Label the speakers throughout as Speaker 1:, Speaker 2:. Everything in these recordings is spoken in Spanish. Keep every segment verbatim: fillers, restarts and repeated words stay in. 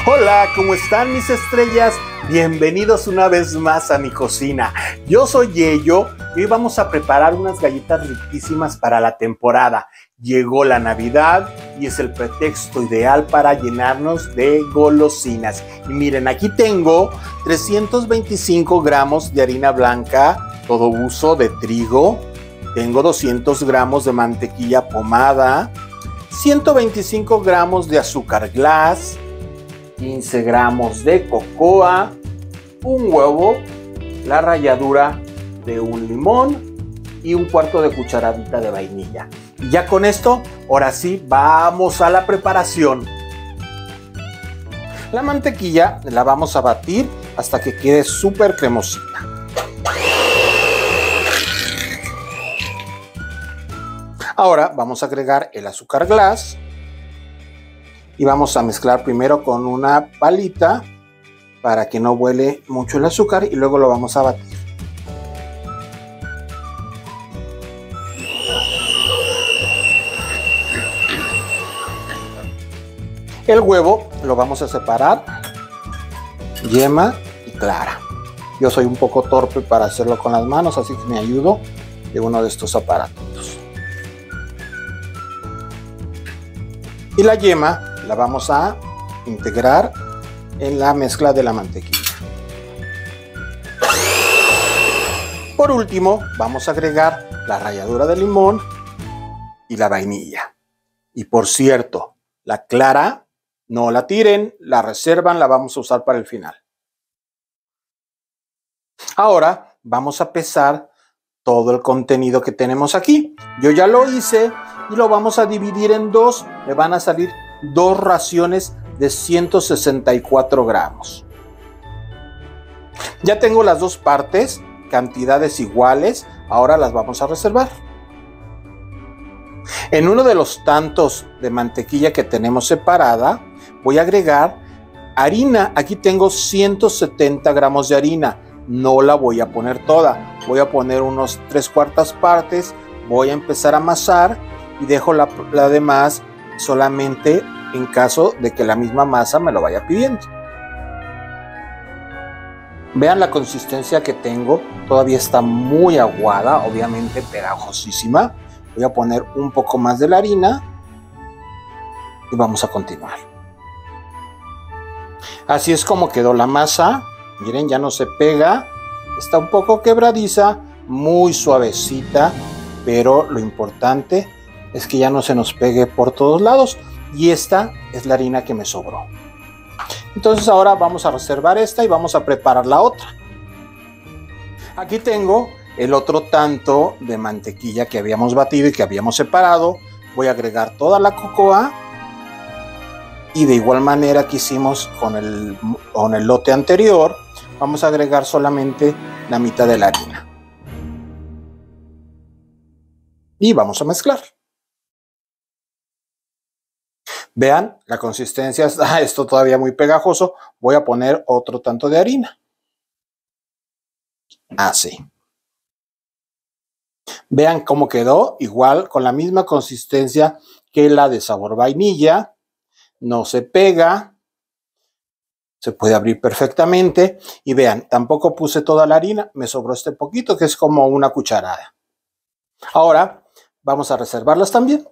Speaker 1: Hola, ¿cómo están mis estrellas? Bienvenidos una vez más a mi cocina. Yo soy Yello y hoy vamos a preparar unas galletas riquísimas para la temporada. Llegó la Navidad y es el pretexto ideal para llenarnos de golosinas. Y miren, aquí tengo trescientos veinticinco gramos de harina blanca, todo uso de trigo. Tengo doscientos gramos de mantequilla pomada, ciento veinticinco gramos de azúcar glass, quince gramos de cocoa, un huevo, la ralladura de un limón y un cuarto de cucharadita de vainilla. Y ya con esto, ahora sí, vamos a la preparación. La mantequilla la vamos a batir hasta que quede súper cremosita. Ahora vamos a agregar el azúcar glass y vamos a mezclar primero con una palita para que no vuele mucho el azúcar y luego lo vamos a batir. El huevo lo vamos a separar, yema y clara. Yo soy un poco torpe para hacerlo con las manos, así que me ayudo de uno de estos aparatos. Y la yema la vamos a integrar en la mezcla de la mantequilla. Por último, vamos a agregar la ralladura de limón y la vainilla. Y por cierto, la clara no la tiren, la reservan, la vamos a usar para el final. Ahora vamos a pesar todo el contenido que tenemos aquí. Yo ya lo hice y lo vamos a dividir en dos. Me van a salir dos raciones de ciento sesenta y cuatro gramos. Ya tengo las dos partes, cantidades iguales. Ahora las vamos a reservar. En uno de los tantos de mantequilla que tenemos separada, voy a agregar harina. Aquí tengo ciento setenta gramos de harina. No la voy a poner toda. Voy a poner unos tres cuartas partes. Voy a empezar a amasar y dejo la, la demás solamente en caso de que la misma masa me lo vaya pidiendo. Vean la consistencia que tengo. Todavía está muy aguada, obviamente pegajosísima. Voy a poner un poco más de la harina y vamos a continuar. Así es como quedó la masa. Miren, ya no se pega. Está un poco quebradiza, muy suavecita, pero lo importante es que ya no se nos pegue por todos lados. Y esta es la harina que me sobró. Entonces ahora vamos a reservar esta y vamos a preparar la otra. Aquí tengo el otro tanto de mantequilla que habíamos batido y que habíamos separado. Voy a agregar toda la cocoa. Y de igual manera que hicimos con el, con el lote anterior, vamos a agregar solamente la mitad de la harina. Y vamos a mezclar. Vean, la consistencia está esto todavía muy pegajoso. Voy a poner otro tanto de harina. Así. Vean cómo quedó, igual con la misma consistencia que la de sabor vainilla. No se pega. Se puede abrir perfectamente. Y vean, tampoco puse toda la harina. Me sobró este poquito, que es como una cucharada. Ahora vamos a reservarlas también.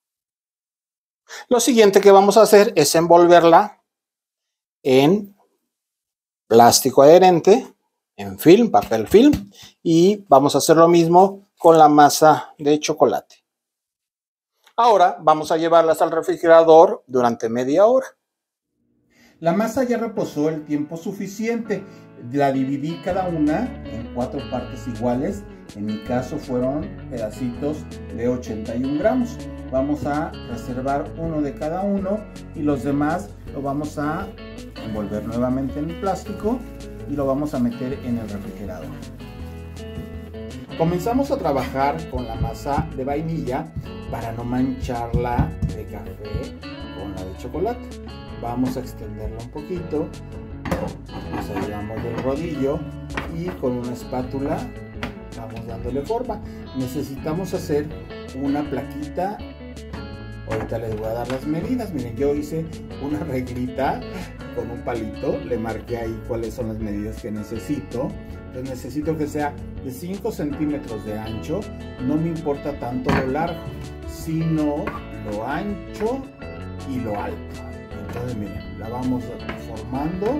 Speaker 1: Lo siguiente que vamos a hacer es envolverla en plástico adherente, en film, papel film, y vamos a hacer lo mismo con la masa de chocolate. Ahora vamos a llevarlas al refrigerador durante media hora. La masa ya reposó el tiempo suficiente. La dividí cada una en cuatro partes iguales. En mi caso fueron pedacitos de ochenta y un gramos. Vamos a reservar uno de cada uno y los demás lo vamos a envolver nuevamente en plástico y lo vamos a meter en el refrigerador. Comenzamos a trabajar con la masa de vainilla para no mancharla de café con la de chocolate. Vamos a extenderla un poquito, nos ayudamos del rodillo y con una espátula vamos dándole forma. Necesitamos hacer una plaquita Ahorita les voy a dar las medidas. Miren, yo hice una reglita con un palito, le marqué ahí cuáles son las medidas que necesito. Entonces necesito que sea de cinco centímetros de ancho, no me importa tanto lo largo, sino lo ancho y lo alto. Entonces miren, la vamos formando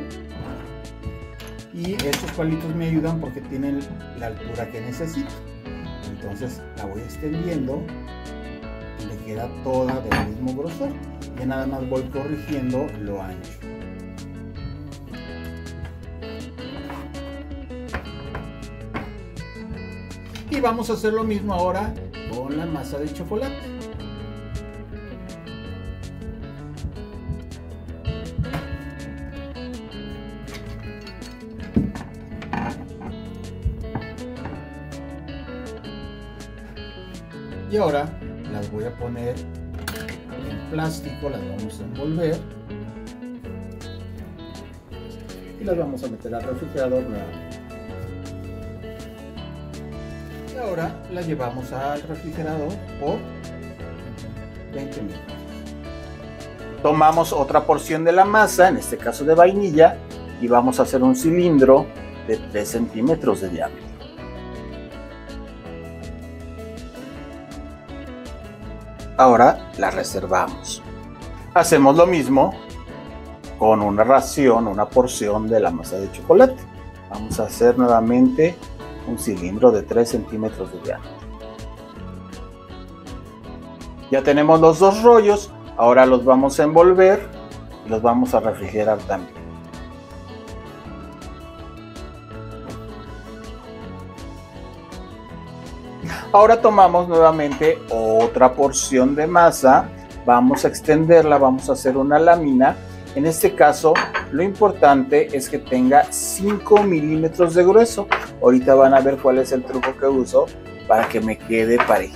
Speaker 1: y estos palitos me ayudan porque tienen la altura que necesito. Entonces la voy extendiendo y le queda toda del mismo grosor. Ya nada más voy corrigiendo lo ancho. Y vamos a hacer lo mismo ahora con la masa de chocolate. Y ahora las voy a poner en plástico, las vamos a envolver y las vamos a meter al refrigerador nuevamente. Y ahora las llevamos al refrigerador por veinte minutos. Tomamos otra porción de la masa, en este caso de vainilla, y vamos a hacer un cilindro de tres centímetros de diámetro. Ahora la reservamos. Hacemos lo mismo con una ración, una porción de la masa de chocolate. Vamos a hacer nuevamente un cilindro de tres centímetros de diámetro. Ya tenemos los dos rollos, ahora los vamos a envolver y los vamos a refrigerar también. Ahora tomamos nuevamente otra porción de masa, vamos a extenderla, vamos a hacer una lámina. En este caso, lo importante es que tenga cinco milímetros de grueso. Ahorita van a ver cuál es el truco que uso para que me quede parejo.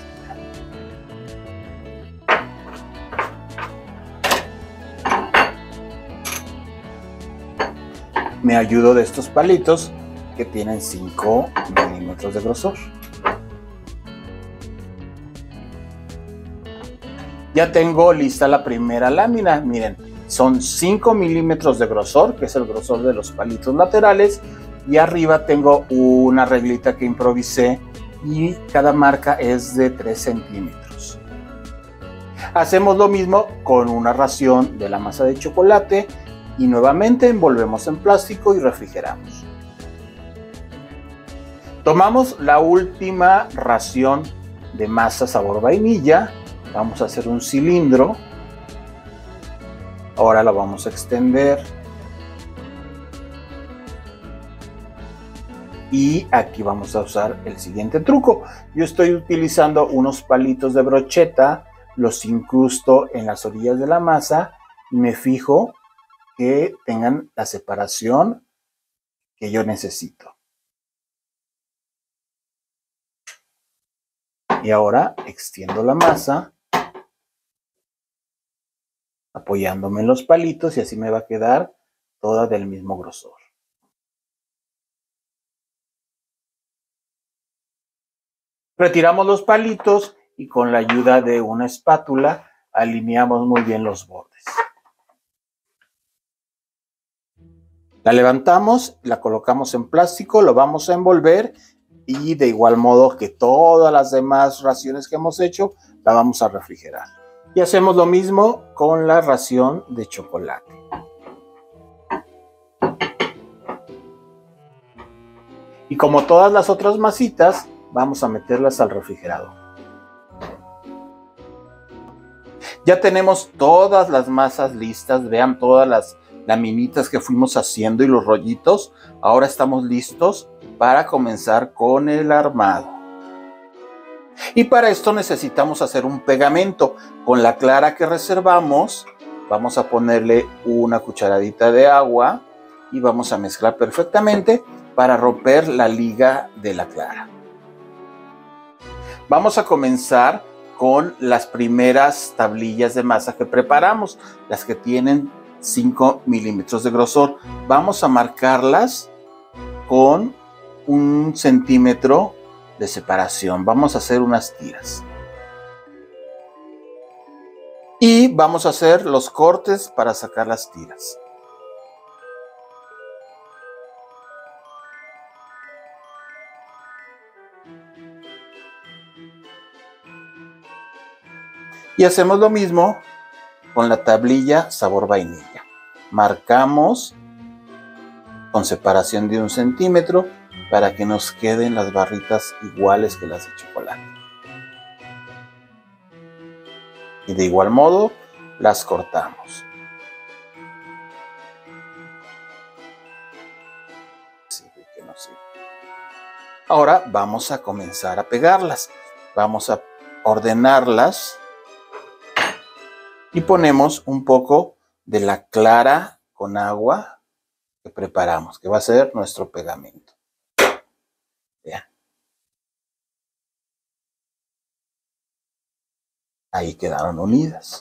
Speaker 1: Me ayudo de estos palitos que tienen cinco milímetros de grosor. Ya tengo lista la primera lámina, miren, son cinco milímetros de grosor, que es el grosor de los palitos laterales, y arriba tengo una reglita que improvisé y cada marca es de tres centímetros. Hacemos lo mismo con una ración de la masa de chocolate y nuevamente envolvemos en plástico y refrigeramos. Tomamos la última ración de masa sabor vainilla. Vamos a hacer un cilindro. Ahora lo vamos a extender. Y aquí vamos a usar el siguiente truco. Yo estoy utilizando unos palitos de brocheta, los incrusto en las orillas de la masa y me fijo que tengan la separación que yo necesito. Y ahora extiendo la masa, apoyándome en los palitos y así me va a quedar toda del mismo grosor. Retiramos los palitos y con la ayuda de una espátula alineamos muy bien los bordes. La levantamos, la colocamos en plástico, lo vamos a envolver y de igual modo que todas las demás raciones que hemos hecho, la vamos a refrigerar. Y hacemos lo mismo con la ración de chocolate. Y como todas las otras masitas, vamos a meterlas al refrigerador. Ya tenemos todas las masas listas, vean todas las laminitas que fuimos haciendo y los rollitos. Ahora estamos listos para comenzar con el armado. Y para esto necesitamos hacer un pegamento. Con la clara que reservamos, vamos a ponerle una cucharadita de agua y vamos a mezclar perfectamente para romper la liga de la clara. Vamos a comenzar con las primeras tablillas de masa que preparamos, las que tienen cinco milímetros de grosor. Vamos a marcarlas con un centímetro de separación. Vamos a hacer unas tiras. Y vamos a hacer los cortes para sacar las tiras. Y hacemos lo mismo con la tablilla sabor vainilla. Marcamos con separación de un centímetro para que nos queden las barritas iguales que las de chocolate. Y de igual modo las cortamos. Ahora vamos a comenzar a pegarlas. Vamos a ordenarlas y ponemos un poco de la clara con agua que preparamos, que va a ser nuestro pegamento. Vean. Ahí quedaron unidas.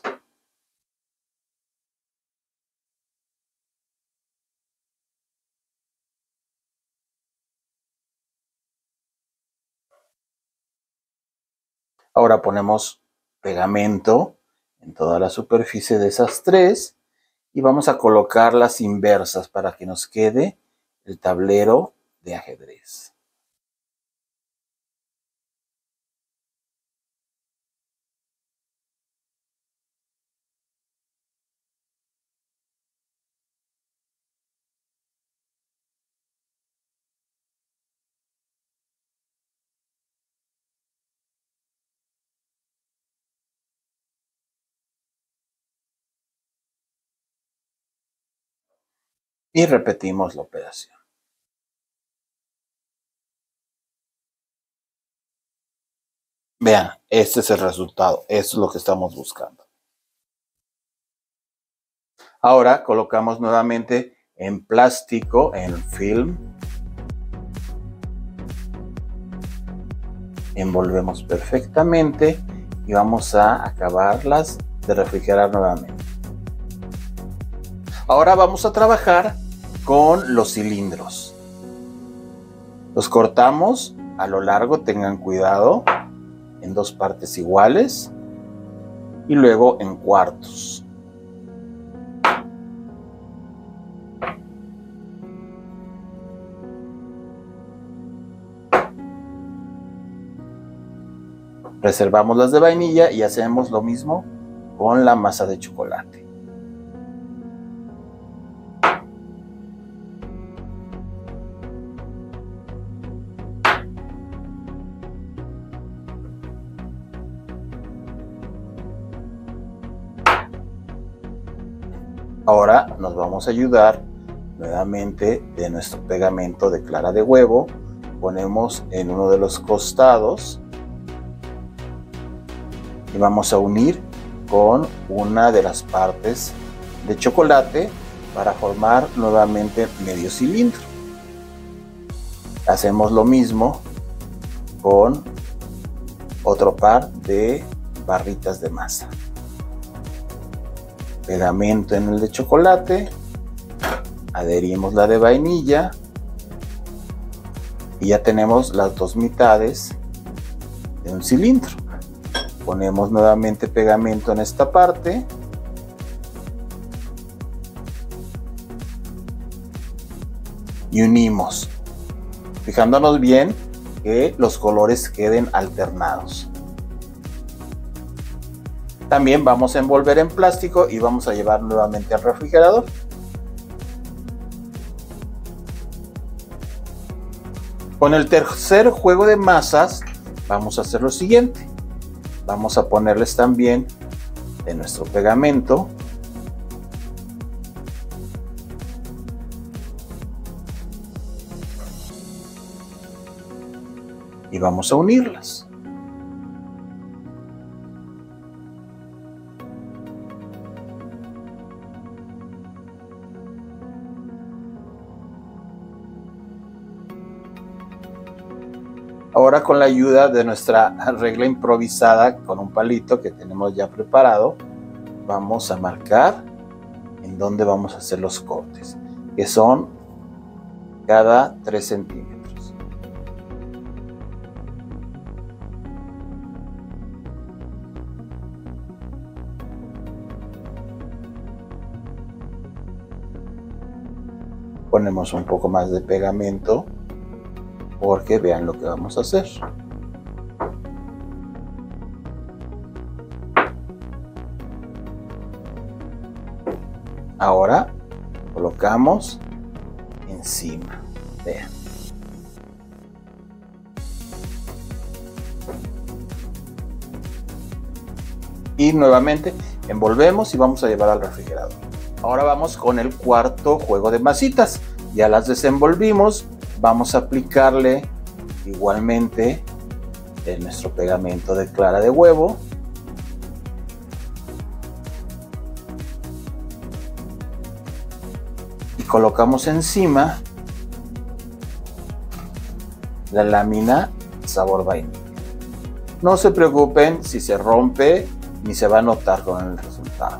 Speaker 1: Ahora ponemos pegamento en toda la superficie de esas tres y vamos a colocarlas inversas para que nos quede el tablero de ajedrez. Y repetimos la operación. Vean, este es el resultado. Esto es lo que estamos buscando. Ahora colocamos nuevamente en plástico, en film. Envolvemos perfectamente y vamos a acabarlas de refrigerar nuevamente. Ahora vamos a trabajar con los cilindros. Los cortamos a lo largo, tengan cuidado, en dos partes iguales y luego en cuartos. Reservamos las de vainilla y hacemos lo mismo con la masa de chocolate. Ahora nos vamos a ayudar nuevamente de nuestro pegamento de clara de huevo. Ponemos en uno de los costados y vamos a unir con una de las partes de chocolate para formar nuevamente medio cilindro. Hacemos lo mismo con otro par de barritas de masa. Pegamento en el de chocolate, adherimos la de vainilla y ya tenemos las dos mitades de un cilindro. Ponemos nuevamente pegamento en esta parte y unimos, fijándonos bien que los colores queden alternados. También vamos a envolver en plástico y vamos a llevar nuevamente al refrigerador. Con el tercer juego de masas vamos a hacer lo siguiente. Vamos a ponerles también de nuestro pegamento. Y vamos a unirlas. Ahora, con la ayuda de nuestra regla improvisada con un palito que tenemos ya preparado, vamos a marcar en dónde vamos a hacer los cortes, que son cada tres centímetros. ponemos un poco más de pegamento porque vean lo que vamos a hacer. Ahora colocamos encima, vean. Y nuevamente envolvemos y vamos a llevar al refrigerador. Ahora vamos con el cuarto juego de masitas. Ya las desenvolvimos. Vamos a aplicarle igualmente el nuestro pegamento de clara de huevo. Y colocamos encima la lámina sabor vainilla. No se preocupen si se rompe ni se va a notar con el resultado.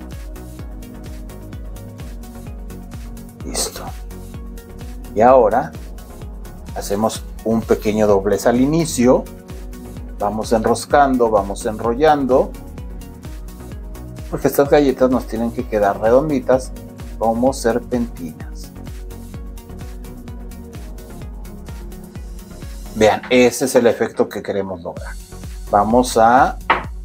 Speaker 1: Listo. Y ahora hacemos un pequeño doblez al inicio. Vamos enroscando, vamos enrollando. Porque estas galletas nos tienen que quedar redonditas como serpentinas. Vean, ese es el efecto que queremos lograr. Vamos a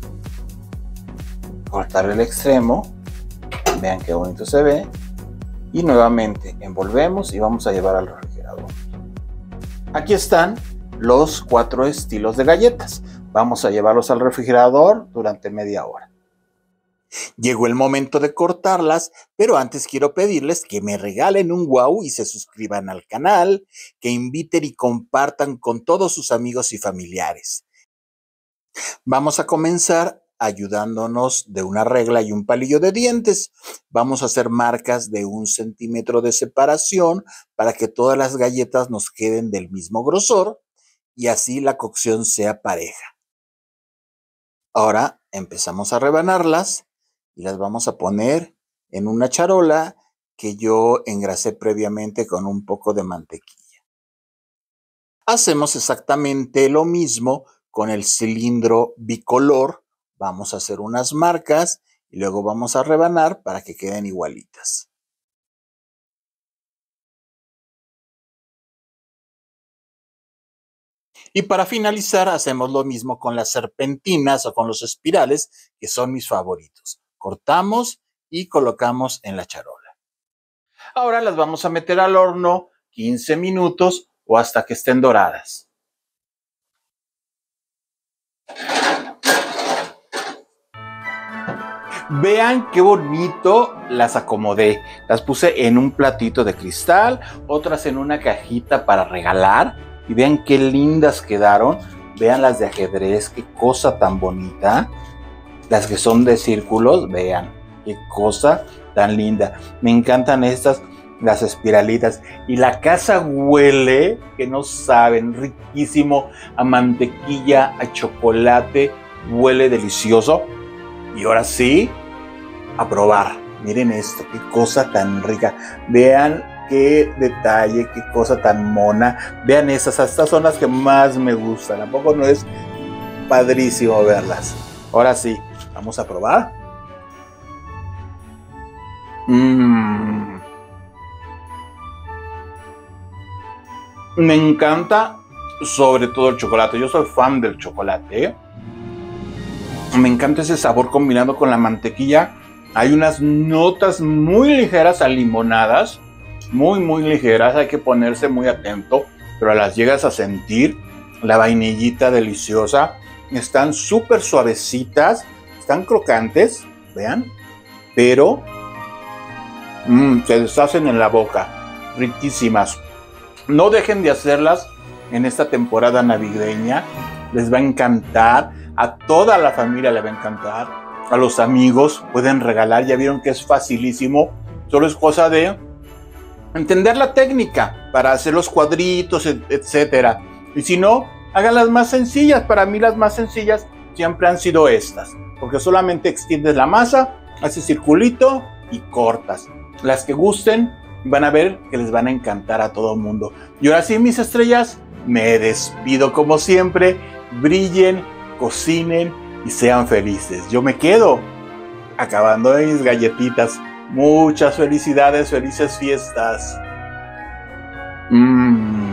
Speaker 1: cortar el extremo, vean qué bonito se ve, y nuevamente envolvemos y vamos a llevar al refrigerador. Aquí están los cuatro estilos de galletas. Vamos a llevarlos al refrigerador durante media hora. Llegó el momento de cortarlas, pero antes quiero pedirles que me regalen un wow y se suscriban al canal, que inviten y compartan con todos sus amigos y familiares. Vamos a comenzar ayudándonos de una regla y un palillo de dientes. Vamos a hacer marcas de un centímetro de separación para que todas las galletas nos queden del mismo grosor y así la cocción sea pareja. Ahora empezamos a rebanarlas y las vamos a poner en una charola que yo engrasé previamente con un poco de mantequilla. Hacemos exactamente lo mismo con el cilindro bicolor. Vamos a hacer unas marcas y luego vamos a rebanar para que queden igualitas. Y para finalizar hacemos lo mismo con las serpentinas o con los espirales, que son mis favoritos. Cortamos y colocamos en la charola. Ahora las vamos a meter al horno quince minutos o hasta que estén doradas. Vean qué bonito las acomodé. Las puse en un platito de cristal, otras en una cajita para regalar. Y vean qué lindas quedaron. Vean las de ajedrez, qué cosa tan bonita. Las que son de círculos, vean qué cosa tan linda. Me encantan estas, las espiralitas. Y la casa huele, que no saben, riquísimo, a mantequilla, a chocolate. Huele delicioso. Y ahora sí, a probar. Miren esto, qué cosa tan rica. Vean qué detalle, qué cosa tan mona. Vean estas, estas son las que más me gustan. ¿A poco no es padrísimo verlas? Ahora sí, vamos a probar. Mmm. Me encanta sobre todo el chocolate. Yo soy fan del chocolate, ¿eh? Me encanta ese sabor combinado con la mantequilla. Hay unas notas muy ligeras a limonadas, muy muy ligeras, hay que ponerse muy atento, pero las llegas a sentir. La vainillita deliciosa, están súper suavecitas, están crocantes, vean, pero mmm, se deshacen en la boca, riquísimas. No dejen de hacerlas en esta temporada navideña, les va a encantar, a toda la familia le va a encantar. A los amigos pueden regalar, ya vieron que es facilísimo, solo es cosa de entender la técnica para hacer los cuadritos, etcétera. Y si no, hagan las más sencillas. Para mí las más sencillas siempre han sido estas, porque solamente extiendes la masa, haces circulito y cortas. Las que gusten van a ver que les van a encantar a todo el mundo. Y ahora sí, mis estrellas, me despido como siempre. Brillen, cocinen y sean felices. Yo me quedo acabando de mis galletitas. Muchas felicidades, felices fiestas. Mmm.